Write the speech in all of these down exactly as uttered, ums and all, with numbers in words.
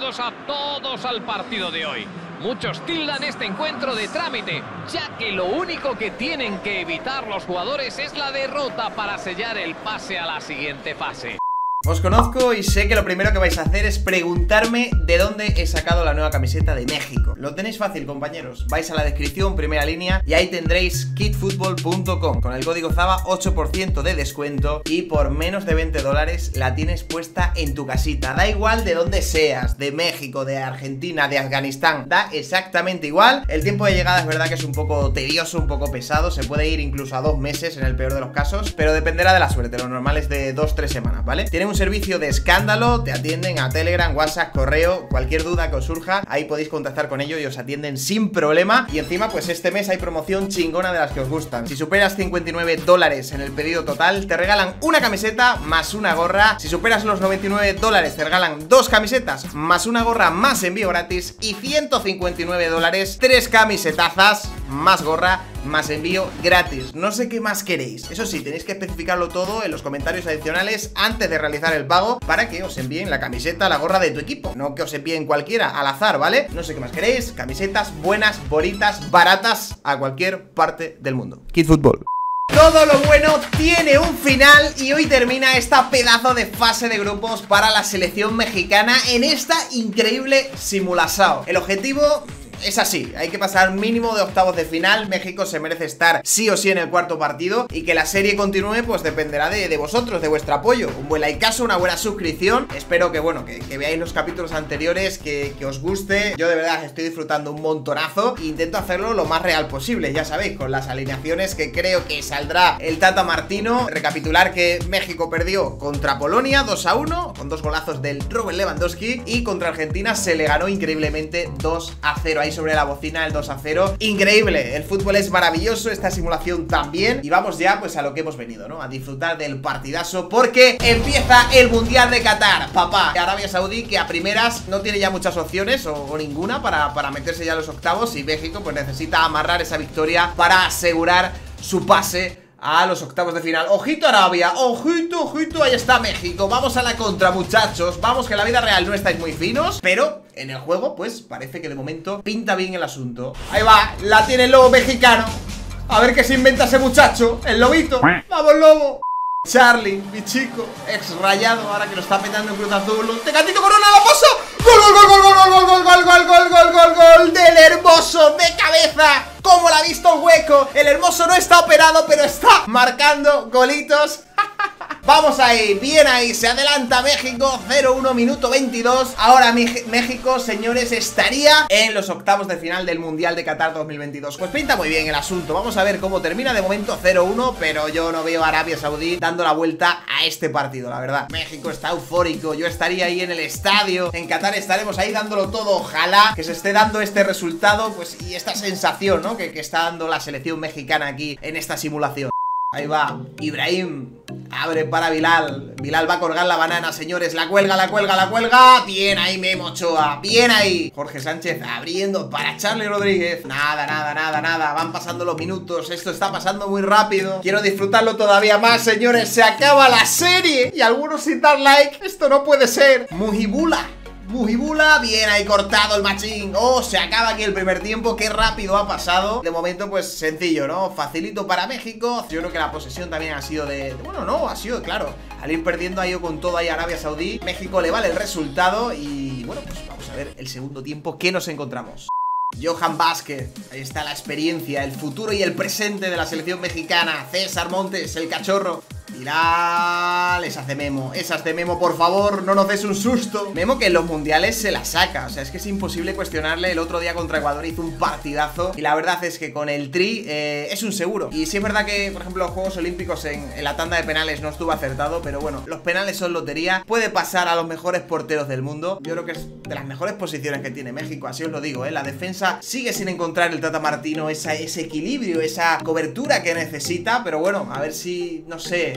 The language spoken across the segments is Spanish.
Bienvenidos a todos al partido de hoy. Muchos tildan este encuentro de trámite, ya que lo único que tienen que evitar los jugadores es la derrota para sellar el pase a la siguiente fase. Os conozco y sé que lo primero que vais a hacer es preguntarme de dónde he sacado la nueva camiseta de México. Lo tenéis fácil, compañeros. Vais a la descripción, primera línea, y ahí tendréis kit football punto com. Con el código Zaba, ocho por ciento de descuento y por menos de veinte dólares la tienes puesta en tu casita. Da igual de dónde seas, de México, de Argentina, de Afganistán, da exactamente igual. El tiempo de llegada es verdad que es un poco tedioso, un poco pesado. Se puede ir incluso a dos meses en el peor de los casos, pero dependerá de la suerte. Lo normal es de dos tres semanas, ¿vale? Tienen un servicio de escándalo, te atienden a Telegram, WhatsApp, correo, cualquier duda que os surja, ahí podéis contactar con ellos y os atienden sin problema. Y encima pues este mes hay promoción chingona de las que os gustan. Si superas cincuenta y nueve dólares en el pedido total, te regalan una camiseta más una gorra. Si superas los noventa y nueve dólares, te regalan dos camisetas más una gorra más envío gratis. Y ciento cincuenta y nueve dólares, tres camisetazas más gorra más envío gratis. No sé qué más queréis. Eso sí, tenéis que especificarlo todo en los comentarios adicionales antes de realizar el pago para que os envíen la camiseta, la gorra de tu equipo. No que os envíen cualquiera al azar, ¿vale? No sé qué más queréis. Camisetas buenas, bonitas, baratas a cualquier parte del mundo. Kid Fútbol. Todo lo bueno tiene un final y hoy termina esta pedazo de fase de grupos para la selección mexicana en esta increíble simulación. El objetivo es así, hay que pasar mínimo de octavos de final. México se merece estar sí o sí en el cuarto partido. Y que la serie continúe pues dependerá de, de vosotros, de vuestro apoyo. Un buen likeazo, una buena suscripción. Espero que bueno, que, que veáis los capítulos anteriores, que, que os guste. Yo de verdad estoy disfrutando un montonazo e intento hacerlo lo más real posible. Ya sabéis, con las alineaciones que creo que saldrá el Tata Martino. Recapitular que México perdió contra Polonia dos a uno, con dos golazos del Robert Lewandowski. Y contra Argentina se le ganó increíblemente dos a cero. Ahí sobre la bocina el dos a cero. Increíble, el fútbol es maravilloso, esta simulación también. Y vamos ya pues a lo que hemos venido, ¿no? A disfrutar del partidazo, porque empieza el Mundial de Qatar. Papá, Arabia Saudí, que a primeras no tiene ya muchas opciones o, o ninguna para, para meterse ya a los octavos. Y México pues necesita amarrar esa victoria para asegurar su pase a los octavos de final. Ojito Arabia, ojito, ojito, ahí está México. Vamos a la contra, muchachos. Vamos, que en la vida real no estáis muy finos, pero en el juego pues parece que de momento pinta bien el asunto. Ahí va, la tiene el lobo mexicano. A ver qué se inventa ese muchacho, el lobito. Vamos, lobo. Charlie, mi chico, ex rayado, ahora que lo está petando en Cruz Azul. Tecatito Corona, la pasa. Gol, gol, gol, gol, gol, gol, gol, gol, gol, gol, gol, gol, gol del Hermoso de cabeza. ¿Cómo la ha visto el hueco? El Hermoso no está operado, pero está marcando golitos. Vamos ahí, bien ahí, se adelanta México, cero uno, minuto veintidós. Ahora México, señores, estaría en los octavos de final del Mundial de Qatar dos mil veintidós. Pues pinta muy bien el asunto, vamos a ver cómo termina. De momento cero uno, pero yo no veo a Arabia Saudí dando la vuelta a este partido, la verdad. México está eufórico, yo estaría ahí en el estadio. En Qatar estaremos ahí dándolo todo. Ojalá que se esté dando este resultado, pues, y esta sensación, ¿no? Que, que está dando la selección mexicana aquí en esta simulación. Ahí va, Ibrahim, abre para Bilal. Bilal va a colgar la banana, señores. La cuelga, la cuelga, la cuelga. Bien ahí, Memo Ochoa, bien ahí. Jorge Sánchez abriendo para Charlie Rodríguez. Nada, nada, nada, nada. Van pasando los minutos, esto está pasando muy rápido. Quiero disfrutarlo todavía más, señores. Se acaba la serie y algunos sin dar like. Esto no puede ser. Mujibula, Mujibula, bien ahí cortado el machín. Oh, se acaba aquí el primer tiempo. Qué rápido ha pasado. De momento pues sencillo, ¿no? Facilito para México. Yo creo que la posesión también ha sido de... Bueno, no, ha sido, claro, al ir perdiendo ha ido con todo ahí Arabia Saudí. México le vale el resultado. Y bueno, pues vamos a ver el segundo tiempo. ¿Qué nos encontramos? Johan Vázquez, ahí está la experiencia, el futuro y el presente de la selección mexicana. César Montes, el cachorro. Mirad, esas de Memo, esas de Memo, por favor, no nos des un susto. Memo que en los mundiales se la saca, o sea, es que es imposible cuestionarle. El otro día contra Ecuador hizo un partidazo y la verdad es que con el tri eh, es un seguro. Y sí es verdad que, por ejemplo, los Juegos Olímpicos en, en la tanda de penales no estuvo acertado, pero bueno, los penales son lotería. Puede pasar a los mejores porteros del mundo. Yo creo que es de las mejores posiciones que tiene México, así os lo digo, ¿eh? La defensa sigue sin encontrar el Tata Martino esa, ese equilibrio, esa cobertura que necesita, pero bueno, a ver si, no sé,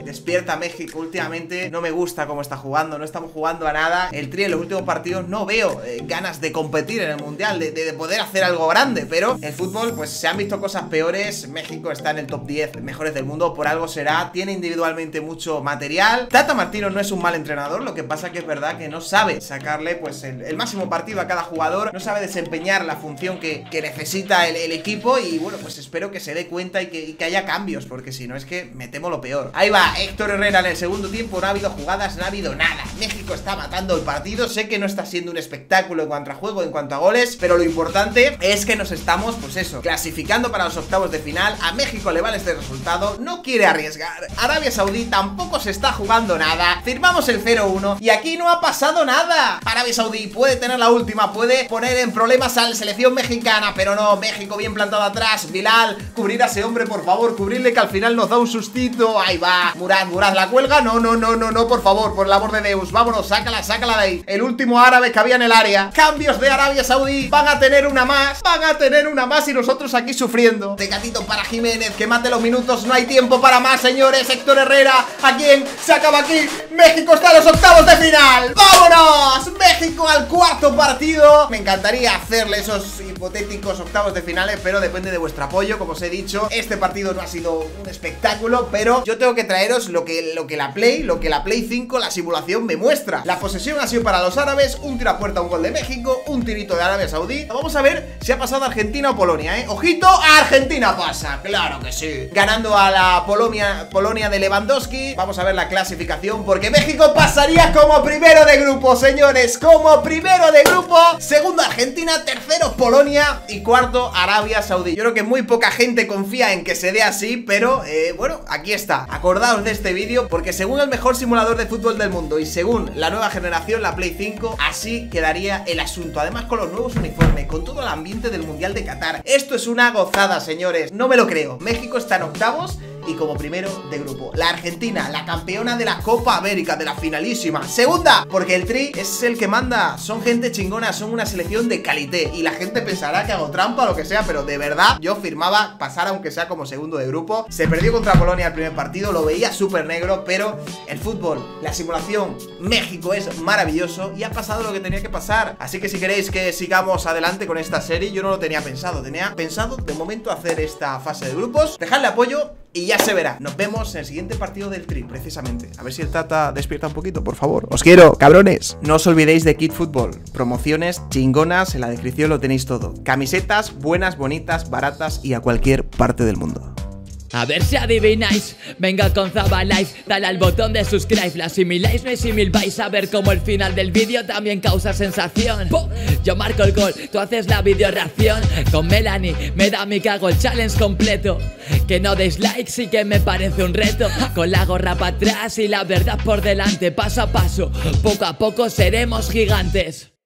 despierta México últimamente. No me gusta cómo está jugando, no estamos jugando a nada. El Tri en los últimos partidos no veo eh, ganas de competir en el Mundial, de, de, de poder hacer algo grande. Pero el fútbol, pues se han visto cosas peores. México está en el top diez mejores del mundo, por algo será. Tiene individualmente mucho material. Tata Martino no es un mal entrenador, lo que pasa que es verdad que no sabe sacarle pues el, el máximo partido a cada jugador, no sabe desempeñar la función que, que necesita el, el equipo. Y bueno, pues espero que se dé cuenta y que, y que haya cambios, porque si no es que me temo lo peor. Ahí va Héctor Herrera en el segundo tiempo. No ha habido jugadas, no ha habido nada. México está matando el partido. Sé que no está siendo un espectáculo en cuanto a juego, en cuanto a goles, pero lo importante es que nos estamos, pues eso, clasificando para los octavos de final. A México le vale este resultado, no quiere arriesgar. Arabia Saudí tampoco se está jugando nada. Firmamos el cero uno y aquí no ha pasado nada. Arabia Saudí puede tener la última, puede poner en problemas a la selección mexicana, pero no, México bien plantado atrás. Bilal, cubrir a ese hombre, por favor, cubrirle, que al final nos da un sustito. Ahí va, Murad, Murad, ¿la cuelga? No, no, no, no, no, por favor, por el amor de Deus, vámonos, sácala, sácala de ahí. El último árabe que había en el área. Cambios de Arabia Saudí, van a tener una más, van a tener una más y nosotros aquí sufriendo. Tecatito para Jiménez, que mate los minutos, no hay tiempo para más, señores. Héctor Herrera, ¿a quién se acaba aquí? México está en los octavos de final. ¡Vámonos! México al cuarto partido. Me encantaría hacerle esos hipotéticos octavos de finales, pero depende de vuestro apoyo. Como os he dicho, este partido no ha sido un espectáculo, pero yo tengo que traeros lo que, lo que la Play, lo que la Play cinco, la simulación me muestra. La posesión ha sido para los árabes, un tiro a puerta, un gol de México, un tirito de Arabia Saudí. Vamos a ver si ha pasado Argentina o Polonia, ¿eh? Ojito, Argentina pasa, claro que sí. Ganando a la Polonia, Polonia de Lewandowski. Vamos a ver la clasificación, porque México pasaría como primero de grupo, señores, como primero de grupo. Segundo Argentina, tercero Polonia y cuarto Arabia Saudí. Yo creo que muy poca gente confía en que se dé así, pero eh, bueno, aquí está. Acordaos de este vídeo, porque según el mejor simulador de fútbol del mundo y según la nueva generación, la Play cinco, así quedaría el asunto. Además con los nuevos uniformes, con todo el ambiente del Mundial de Qatar. Esto es una gozada, señores, no me lo creo. México está en octavos y como primero de grupo. La Argentina, la campeona de la Copa América, de la finalísima. Segunda, porque el Tri es el que manda. Son gente chingona, son una selección de calité. Y la gente pensará que hago trampa o lo que sea, pero de verdad yo firmaba pasar aunque sea como segundo de grupo. Se perdió contra Polonia el primer partido, lo veía súper negro, pero el fútbol, la simulación, México es maravilloso y ha pasado lo que tenía que pasar. Así que si queréis que sigamos adelante con esta serie, yo no lo tenía pensado. Tenía pensado de momento hacer esta fase de grupos, dejadle apoyo y ya se verá. Nos vemos en el siguiente partido del Tri, precisamente. A ver si el Tata despierta un poquito, por favor. Os quiero, cabrones. No os olvidéis de Kit Football. Promociones chingonas, en la descripción lo tenéis todo. Camisetas buenas, bonitas, baratas y a cualquier parte del mundo. A ver si adivináis, venga con Zabalife, dale al botón de subscribe, la asimiláis, no simil, vais a ver como el final del vídeo también causa sensación. ¡Pum! Yo marco el gol, tú haces la video reacción, con Melanie me da mi cago el challenge completo. Que no deis like sí que me parece un reto, con la gorra para atrás y la verdad por delante, paso a paso, poco a poco seremos gigantes.